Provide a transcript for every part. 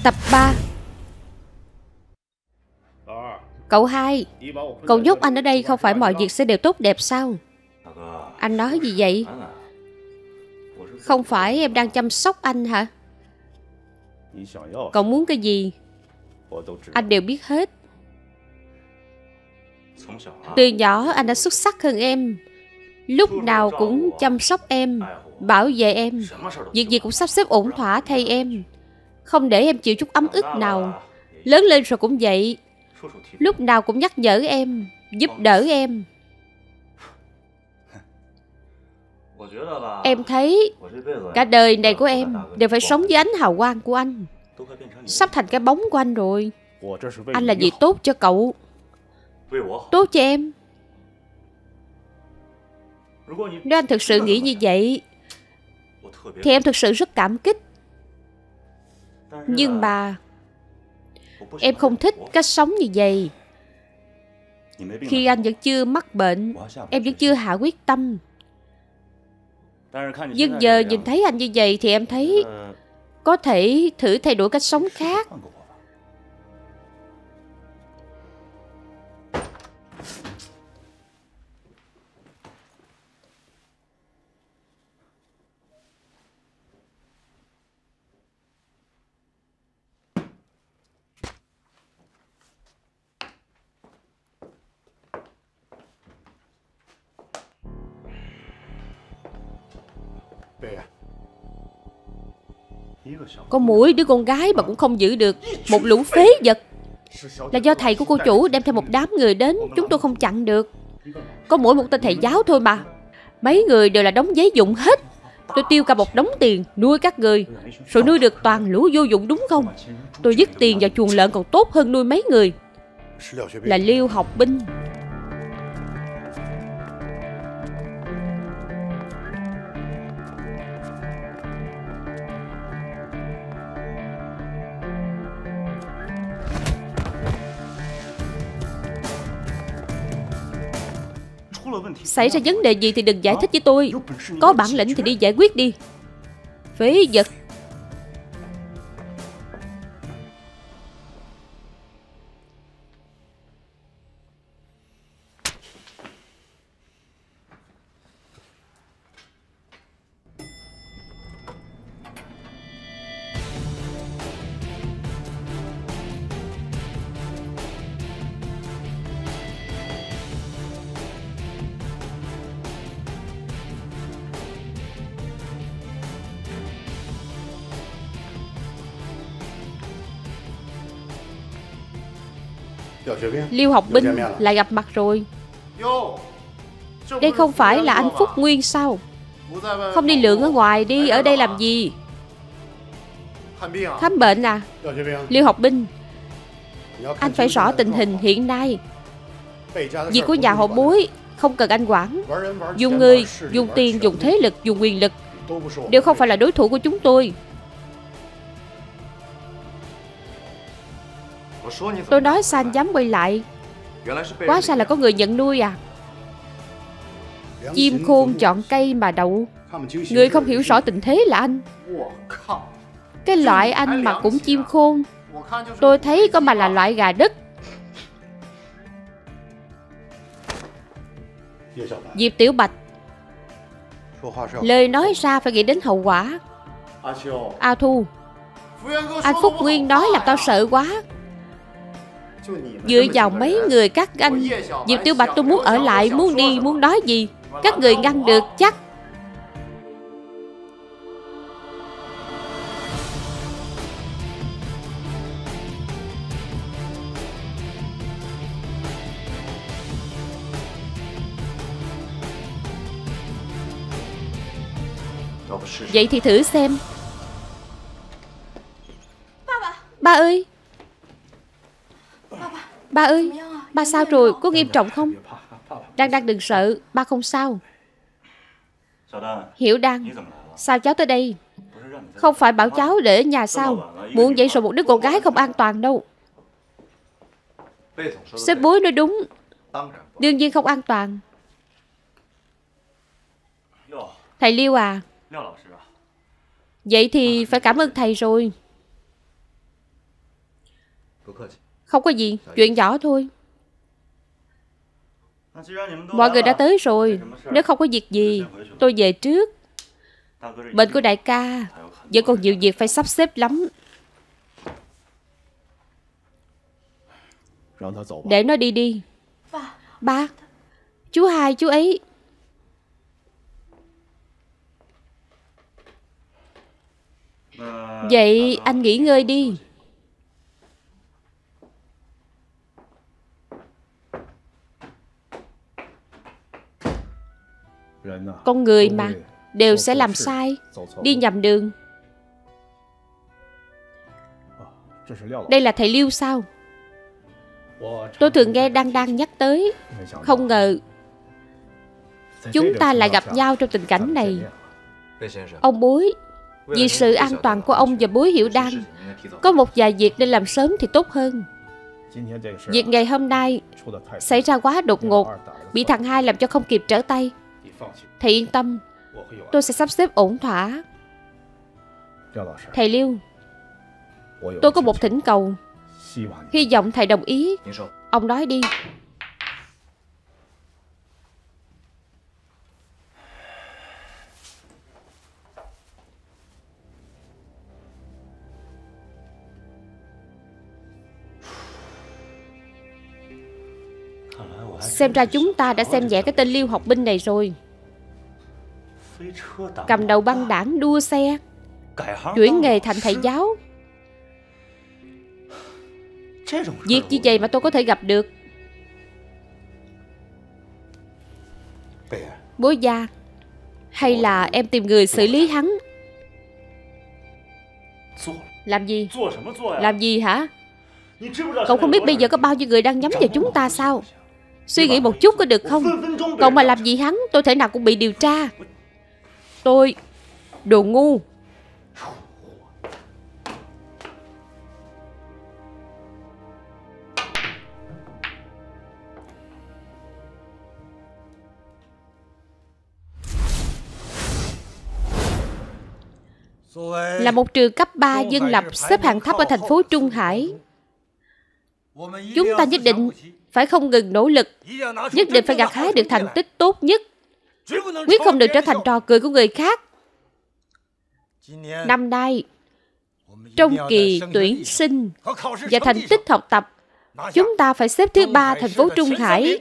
Tập 3. Cậu hai, cậu nhốt anh ở đây không phải mọi việc sẽ đều tốt đẹp sao? Anh nói gì vậy? Không phải em đang chăm sóc anh hả? Cậu muốn cái gì? Anh đều biết hết. Từ nhỏ anh đã xuất sắc hơn em. Lúc nào cũng chăm sóc em, bảo vệ em. Việc gì cũng sắp xếp ổn thỏa thay em, không để em chịu chút ấm ức nào. Lớn lên rồi cũng vậy, lúc nào cũng nhắc nhở em, giúp đỡ em. Em thấy cả đời này của em đều phải sống với ánh hào quang của anh. Sắp thành cái bóng của anh rồi. Anh là vì tốt cho cậu, tốt cho em. Nếu anh thực sự nghĩ như vậy thì em thực sự rất cảm kích. Nhưng mà em không thích cách sống như vậy. Khi anh vẫn chưa mắc bệnh, em vẫn chưa hạ quyết tâm. Nhưng giờ nhìn thấy anh như vậy thì em thấy có thể thử thay đổi cách sống khác. Có mỗi đứa con gái mà cũng không giữ được, một lũ phế vật. Là do thầy của cô chủ đem theo một đám người đến, chúng tôi không chặn được. Có mỗi một tên thầy giáo thôi mà. Mấy người đều là đống giấy dụng hết. Tôi tiêu cả một đống tiền nuôi các người, rồi nuôi được toàn lũ vô dụng đúng không? Tôi dứt tiền vào chuồng lợn còn tốt hơn nuôi mấy người. Là Liêu Học Binh. Xảy ra vấn đề gì thì đừng giải thích với tôi. Có bản lĩnh thì đi giải quyết đi. Phế vật. Liêu Học Binh lại gặp mặt rồi. Đây không phải là anh Phúc Nguyên sao? Không đi lượn ở ngoài đi, ở đây làm gì? Khám bệnh à? Liêu Học Binh, anh phải rõ tình hình hiện nay. Việc của nhà họ Bối không cần anh quản. Dùng người, dùng tiền, dùng thế lực, dùng quyền lực đều không phải là đối thủ của chúng tôi. Tôi nói sao anh dám quay lại? Quá ra là có người nhận nuôi à? Chim khôn chọn cây mà đậu. Người không hiểu rõ tình thế là anh. Cái loại anh mà cũng chim khôn, tôi thấy có mà là loại gà đất. Diệp Tiểu Bạch, lời nói ra phải nghĩ đến hậu quả. A Thu, anh Phúc Nguyên nói làm tao sợ quá. Dựa vào mấy người các anh, Diệp Tiểu Bạch tôi muốn ở lại, muốn đi, muốn nói gì các người ngăn được chắc. Vậy thì thử xem. Ba ơi, ba ơi, ba sao rồi, có nghiêm trọng không? Đang đừng sợ, ba không sao. Hiểu Đan, sao cháu tới đây? Không phải bảo cháu để ở nhà sao? Muộn vậy rồi một đứa con gái không an toàn đâu. Sếp Bối nói đúng, đương nhiên không an toàn. Thầy Liêu à, vậy thì phải cảm ơn thầy rồi. Không có gì, chuyện nhỏ thôi. Mọi người đã tới rồi. Nếu không có việc gì, tôi về trước. Bệnh của đại ca vẫn còn nhiều việc phải sắp xếp lắm. Để nó đi đi. Ba, chú hai, chú ấy. Vậy anh nghỉ ngơi đi. Con người mà, đều sẽ làm sai, đi nhầm đường. Đây là thầy Liêu sao? Tôi thường nghe Đan Đan nhắc tới. Không ngờ chúng ta lại gặp nhau trong tình cảnh này. Ông Bối, vì sự an toàn của ông và Bối Hiểu Đan, có một vài việc nên làm sớm thì tốt hơn. Việc ngày hôm nay xảy ra quá đột ngột, bị thằng hai làm cho không kịp trở tay. Thầy yên tâm, tôi sẽ sắp xếp ổn thỏa. Thầy Liêu, tôi có một thỉnh cầu, hy vọng thầy đồng ý. Ông nói đi. Xem ra chúng ta đã xem nhẹ cái tên Liêu học binh này rồi. Cầm đầu băng đảng đua xe, chuyển nghề thành thầy giáo. Việc như vậy mà tôi có thể gặp được. Bố gia, hay là em tìm người xử lý hắn? Làm gì? Làm gì hả? Cậu không biết bây giờ có bao nhiêu người đang nhắm vào chúng ta sao? Suy nghĩ một chút có được không? Cậu mà làm gì hắn, tôi thể nào cũng bị điều tra. Tôi... đồ ngu. Là một trường cấp 3 dân lập xếp hạng thấp ở thành phố Trung Hải, chúng ta nhất định phải không ngừng nỗ lực, nhất định phải gặt hái được thành tích tốt nhất, quyết không được trở thành trò cười của người khác. Năm nay, trong kỳ tuyển sinh và thành tích học tập, chúng ta phải xếp thứ 3 thành phố Trung Hải.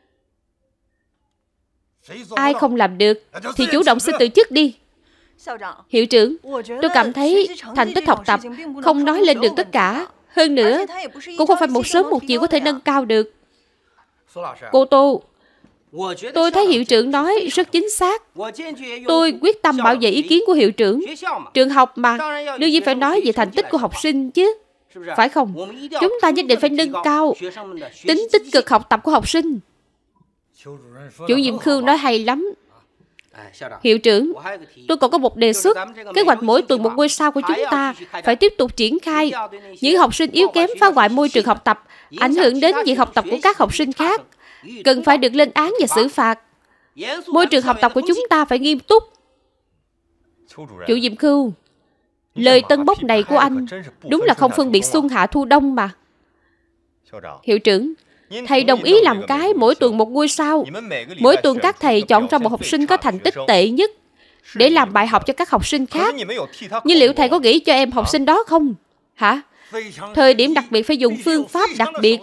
Ai không làm được thì chủ động xin từ chức đi. Hiệu trưởng, tôi cảm thấy thành tích học tập không nói lên được tất cả. Hơn nữa, cũng không phải một sớm một chiều có thể nâng cao được. Cô Tô, tôi thấy hiệu trưởng nói rất chính xác. Tôi quyết tâm bảo vệ ý kiến của hiệu trưởng. Trường học mà, đương nhiên phải nói về thành tích của học sinh chứ. Phải không? Chúng ta nhất định phải nâng cao tính tích cực học tập của học sinh. Chủ nhiệm Khương nói hay lắm. Hiệu trưởng, tôi còn có một đề xuất. Kế hoạch mỗi tuần một ngôi sao của chúng ta phải tiếp tục triển khai. Những học sinh yếu kém phá hoại môi trường học tập, ảnh hưởng đến việc học tập của các học sinh khác, cần phải được lên án và xử phạt. Môi trường học tập của chúng ta phải nghiêm túc. Chủ nhiệm Khưu, lời tân bốc này của anh đúng là không phân biệt xuân hạ thu đông mà. Hiệu trưởng, thầy đồng ý làm cái mỗi tuần một ngôi sao. Mỗi tuần các thầy chọn ra một học sinh có thành tích tệ nhất để làm bài học cho các học sinh khác. Nhưng liệu thầy có nghĩ cho em học sinh đó không? Hả? Thời điểm đặc biệt phải dùng phương pháp đặc biệt.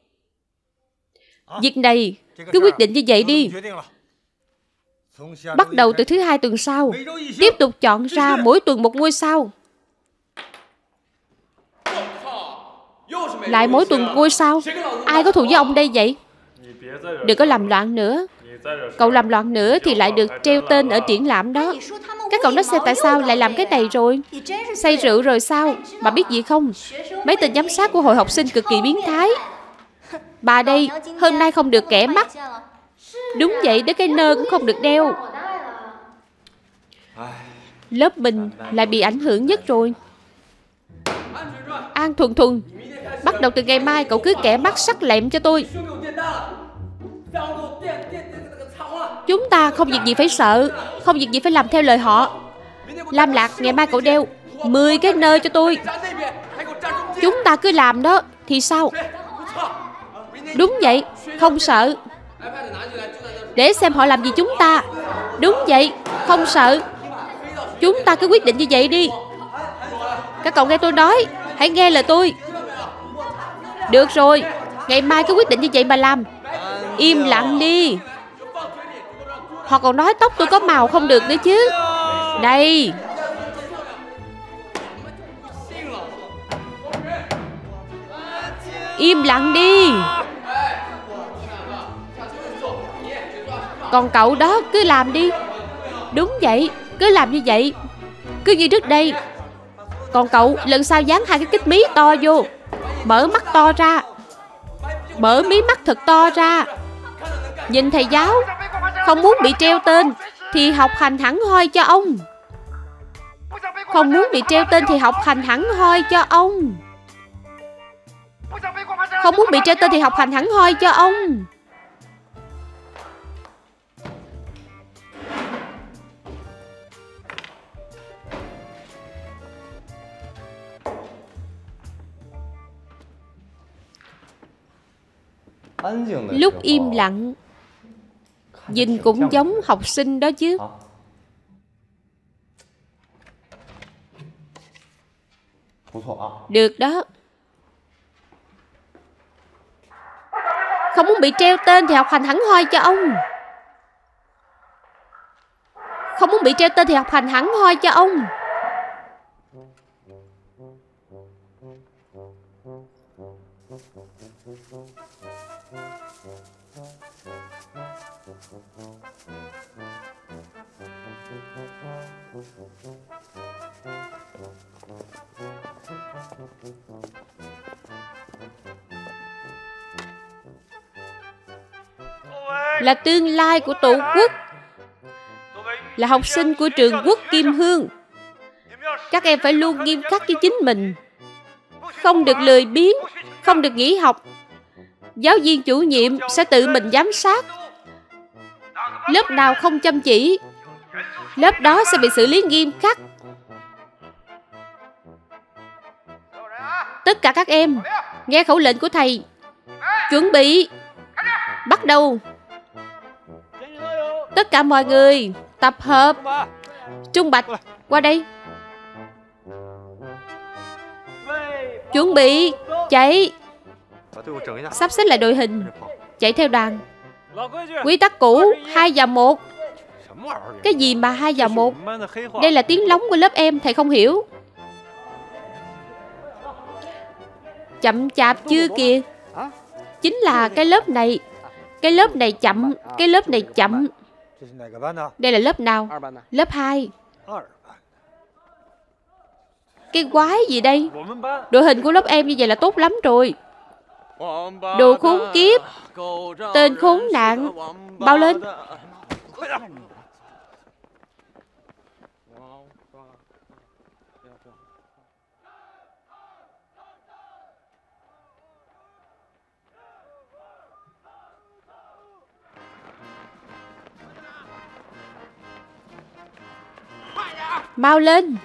Việc này cứ quyết định như vậy đi. Bắt đầu từ thứ 2 tuần sau, tiếp tục chọn ra mỗi tuần một ngôi sao. Lại mỗi tuần một ngôi sao. Ai có thù với ông đây vậy? Đừng có làm loạn nữa. Cậu làm loạn nữa thì lại được treo tên ở triển lãm đó. Các cậu nói xem tại sao lại làm cái này rồi? Say rượu rồi sao? Bà biết gì không? Mấy tên giám sát của hội học sinh cực kỳ biến thái. Bà đây, hôm nay không được kẻ mắt. Đúng vậy, đến cái nơ cũng không được đeo. Lớp mình lại bị ảnh hưởng nhất rồi. An Thuần Thuần, bắt đầu từ ngày mai cậu cứ kẻ mắt sắc lẹm cho tôi. Chúng ta không việc gì phải sợ, không việc gì phải làm theo lời họ. Lam Lạc, ngày mai cậu đeo 10 cái nơ cho tôi. Chúng ta cứ làm đó. thì sao? Đúng vậy, không sợ. Để xem họ làm gì chúng ta. Đúng vậy, không sợ. Chúng ta cứ quyết định như vậy đi. Các cậu nghe tôi nói, hãy nghe lời tôi. Được rồi, ngày mai cứ quyết định như vậy mà làm. Im lặng đi. Họ còn nói tóc tôi có màu không được nữa chứ. Này, im lặng đi. Còn cậu đó cứ làm đi. Đúng vậy, cứ làm như vậy. Cứ như trước đây. Còn cậu lần sau dán 2 cái kích mí to vô. Mở mắt to ra. Mở mí mắt thật to ra. Nhìn thầy giáo. Không muốn bị treo tên thì học hành hẳn hoi cho ông. Không muốn bị treo tên thì học hành hẳn hoi cho ông. Không muốn bị treo tên thì học hành hẳn hoi cho ông. Lúc im lặng, nhìn cũng giống học sinh đó chứ. Được đó. Không muốn bị treo tên thì học hành hẳn hoi cho ông. Không muốn bị treo tên thì học hành hẳn hoi cho ông. Là tương lai của Tổ quốc. Là học sinh của trường Quốc Kim Hương. Các em phải luôn nghiêm khắc với chính mình. Không được lười biếng. Không được nghỉ học. Giáo viên chủ nhiệm sẽ tự mình giám sát. Lớp nào không chăm chỉ, lớp đó sẽ bị xử lý nghiêm khắc. Tất cả các em nghe khẩu lệnh của thầy. Chuẩn bị. Bắt đầu. Tất cả mọi người tập hợp. Trung Bạch, qua đây. Chuẩn bị. Chạy. Sắp xếp lại đội hình. Chạy theo đoàn. Quy tắc cũ 2 vào 1. Cái gì mà 2 vào 1? Đây là tiếng lóng của lớp em, thầy không hiểu. Chậm chạp chưa kìa. Chính là cái lớp này. Cái lớp này chậm. Cái lớp này chậm. Đây là lớp nào? Lớp 2. Cái quái gì đây? Đội hình của lớp em như vậy là tốt lắm rồi. Đồ khốn kiếp. Tên khốn nạn. Bao lên. Mau lên.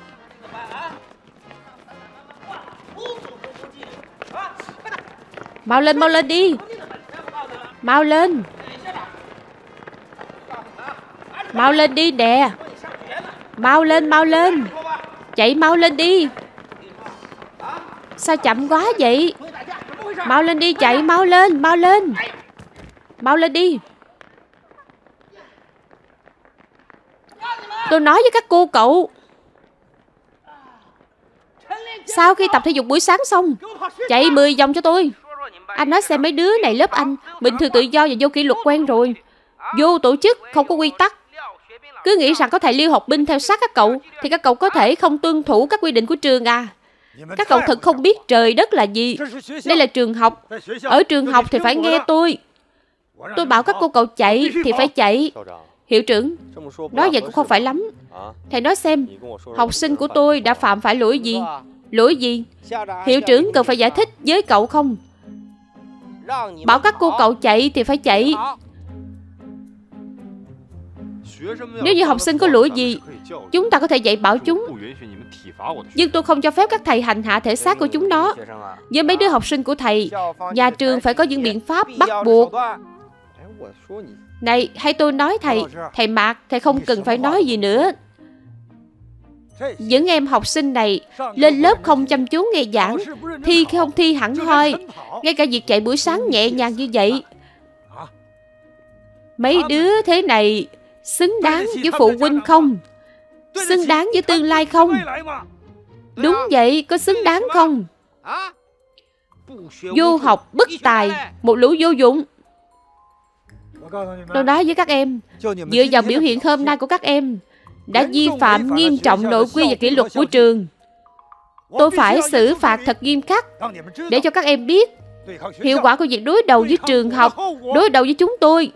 Mau lên đi. Mau lên. Mau lên đi đè. Mau lên. Chạy mau lên đi. Sao chậm quá vậy? Mau lên đi, chạy mau lên. Mau lên đi. Tôi nói với các cô cậu. Sau khi tập thể dục buổi sáng xong, chạy 10 vòng cho tôi. Anh nói xem mấy đứa này lớp anh bình thường tự do và vô kỷ luật quen rồi. Vô tổ chức, không có quy tắc. Cứ nghĩ rằng có thầy Liêu học binh theo sát các cậu thì các cậu có thể không tuân thủ các quy định của trường à. Các cậu thật không biết trời đất là gì. Đây là trường học. Ở trường học thì phải nghe tôi. Tôi bảo các cô cậu chạy thì phải chạy. Hiệu trưởng, nói vậy cũng không phải lắm. Thầy nói xem, học sinh của tôi đã phạm phải lỗi gì? Lỗi gì? Hiệu trưởng cần phải giải thích với cậu không? Nếu như học sinh có lỗi gì, chúng ta có thể dạy bảo chúng. Nhưng tôi không cho phép các thầy hành hạ thể xác của chúng nó. Với mấy đứa học sinh của thầy, nhà trường phải có những biện pháp bắt buộc. Này, hay tôi nói thầy, thầy Mạc, thầy không cần phải nói gì nữa. Những em học sinh này lên lớp không chăm chú nghe giảng, thi không thi hẳn hoi. Ngay cả việc chạy buổi sáng nhẹ nhàng như vậy. Mấy đứa thế này xứng đáng với phụ huynh không? Xứng đáng với tương lai không? Đúng vậy, có xứng đáng không? Vô học bất tài, một lũ vô dụng. Tôi nói với các em, dựa vào biểu hiện hôm nay của các em đã vi phạm nghiêm trọng nội quy và kỷ luật của trường. Tôi phải xử phạt thật nghiêm khắc để cho các em biết hiệu quả của việc đối đầu với trường học, đối đầu với chúng tôi.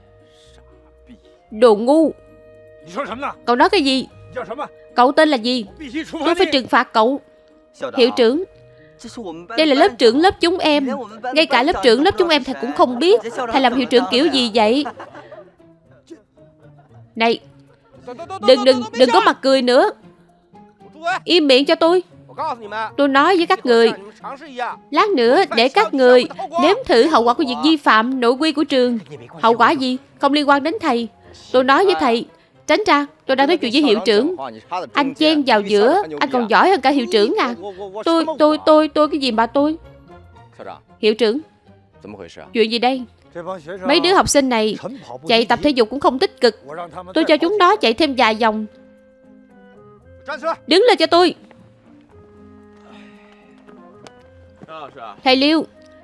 Đồ ngu. Cậu nói cái gì? Cậu tên là gì? Tôi phải trừng phạt cậu. Hiệu trưởng, đây là lớp trưởng lớp chúng em. Ngay cả lớp trưởng lớp chúng em thầy cũng không biết. Thầy làm hiệu trưởng kiểu gì vậy? Này, đừng có mặt cười nữa. Im miệng cho tôi. Tôi nói với các người, lát nữa để các người nếm thử hậu quả của việc vi phạm nội quy của trường. Hậu quả gì? Không liên quan đến thầy. Tôi nói với thầy, tránh ra, tôi đang nói chuyện với hiệu trưởng. Anh chen vào giữa, anh còn giỏi hơn cả hiệu trưởng à? Tôi cái gì mà tôi? Hiệu trưởng, chuyện gì đây? Mấy đứa học sinh này chạy tập thể dục cũng không tích cực. Tôi cho chúng nó chạy thêm vài vòng. Đứng lên cho tôi. Thầy Liêu.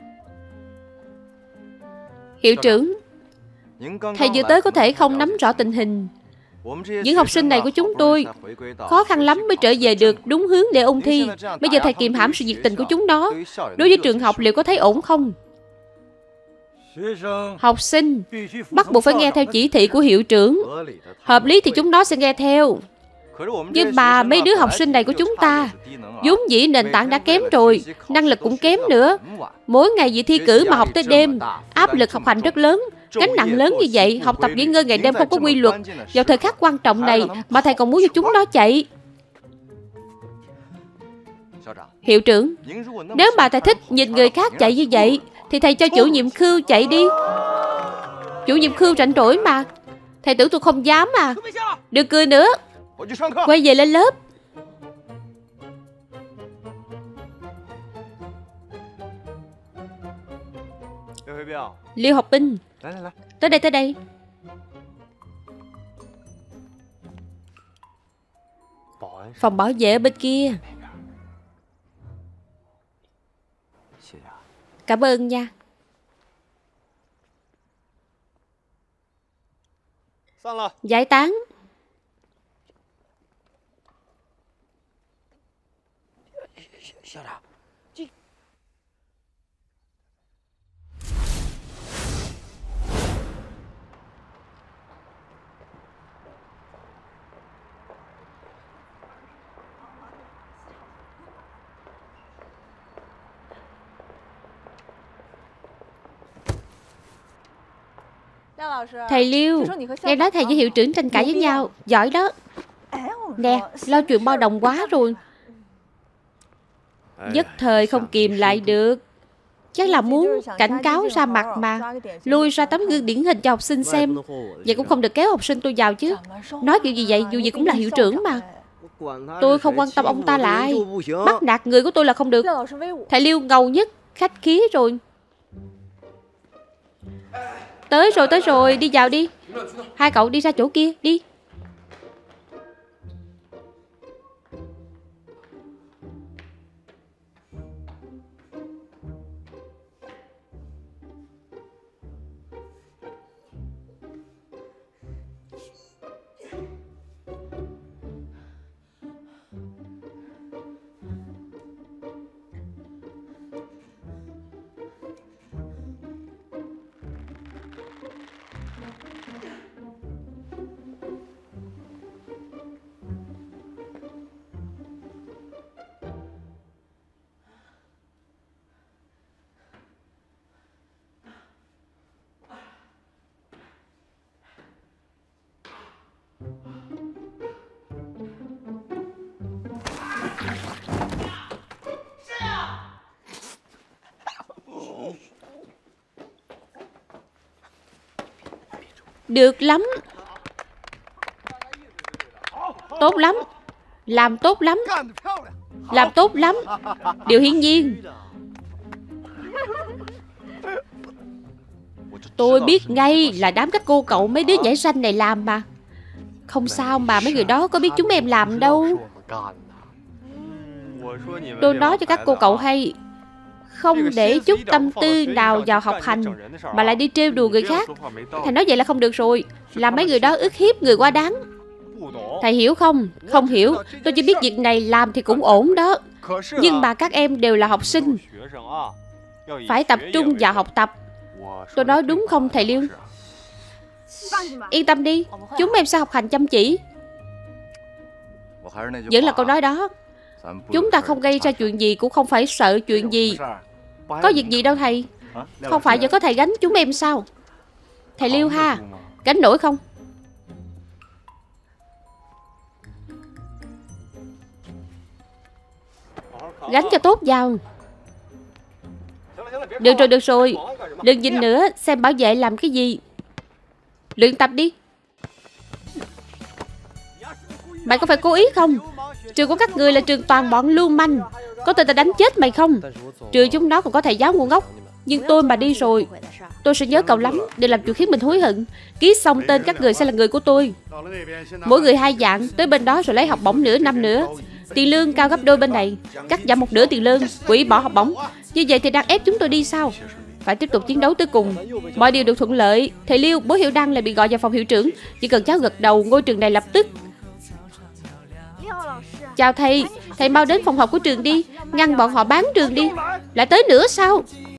Hiệu trưởng, thầy vừa tới có thể không nắm rõ tình hình. Những học sinh này của chúng tôi khó khăn lắm mới trở về được đúng hướng để ôn thi. Bây giờ thầy kiềm hãm sự nhiệt tình của chúng nó. Đối với trường học liệu có thấy ổn không? Học sinh bắt buộc phải nghe theo chỉ thị của hiệu trưởng. Hợp lý thì chúng nó sẽ nghe theo. Nhưng mà mấy đứa học sinh này của chúng ta vốn dĩ nền tảng đã kém rồi, năng lực cũng kém nữa. Mỗi ngày vì thi cử mà học tới đêm, áp lực học hành rất lớn. Gánh nặng lớn như vậy, học tập nghỉ ngơi ngày đêm không có quy luật. Vào thời khắc quan trọng này mà thầy còn muốn cho chúng nó chạy. Hiệu trưởng, nếu mà thầy thích nhìn người khác chạy như vậy thì thầy cho chủ nhiệm Khưu chạy đi. Chủ nhiệm Khưu rảnh rỗi mà. Thầy tưởng tôi không dám à? Đừng cười nữa. Quay về lên lớp. Liêu học binh, tới đây, tới đây. Phòng bảo vệ ở bên kia. Cảm ơn nha. Giải tán. Thầy Liêu, nghe nói thầy với hiệu trưởng tranh cãi với nhau. Giỏi đó. Nè, lo chuyện bao đồng quá rồi. Nhất thời không kìm lại được. Chắc là muốn cảnh cáo ra mặt mà. Lui ra tấm gương điển hình cho học sinh xem. Vậy cũng không được kéo học sinh tôi vào chứ. Nói kiểu gì vậy, dù gì cũng là hiệu trưởng mà. Tôi không quan tâm ông ta là ai. Bắt nạt người của tôi là không được. Thầy Liêu ngầu nhất, khách khí rồi. Tới rồi, đi vào đi. Hai cậu đi ra chỗ kia, đi. Được lắm. Tốt lắm. Làm tốt lắm. Làm tốt lắm. Điều hiển nhiên. Tôi biết ngay là đám các cô cậu mấy đứa nhảy ranh này làm mà. Không sao mà mấy người đó có biết chúng em làm đâu. Tôi nói cho các cô cậu hay, không để chút tâm tư nào vào học hành mà lại đi trêu đùa người khác. Thầy nói vậy là không được rồi. Làm mấy người đó ức hiếp người quá đáng. Thầy hiểu không? Không hiểu. Tôi chỉ biết việc này làm thì cũng ổn đó. Nhưng mà các em đều là học sinh, phải tập trung vào học tập. Tôi nói đúng không thầy Liêu? Yên tâm đi, chúng em sẽ học hành chăm chỉ. Vẫn là câu nói đó. Chúng ta không gây ra chuyện gì cũng không phải sợ chuyện gì. Có việc gì đâu thầy. Không phải vẫn có thầy gánh chúng em sao? Thầy Liêu ha, gánh nổi không? Gánh cho tốt vào. Được rồi. Đừng nhìn nữa, xem bảo vệ làm cái gì. Luyện tập đi. Mày có phải cố ý không? Trường của các người là trường toàn bọn lưu manh. Có tin ta đánh chết mày không? Trường chúng nó còn có thầy giáo ngu ngốc. Nhưng tôi mà đi rồi, tôi sẽ nhớ cậu lắm để làm chuyện khiến mình hối hận. Ký xong tên các người sẽ là người của tôi. Mỗi người 2 vạn. Tới bên đó rồi lấy học bổng nửa năm nữa. Tiền lương cao gấp đôi bên này. Cắt giảm 1/2 tiền lương, hủy bỏ học bổng. Như vậy thì đang ép chúng tôi đi sao? Phải tiếp tục chiến đấu tới cùng. Mọi điều được thuận lợi. Thầy Liêu, bố Hiểu Đăng lại bị gọi vào phòng hiệu trưởng. Chỉ cần cháu gật đầu, ngôi trường này lập tức. Chào thầy. Thầy mau đến phòng học của trường đi. Ngăn bọn họ bán trường đi. Lại tới nữa sao?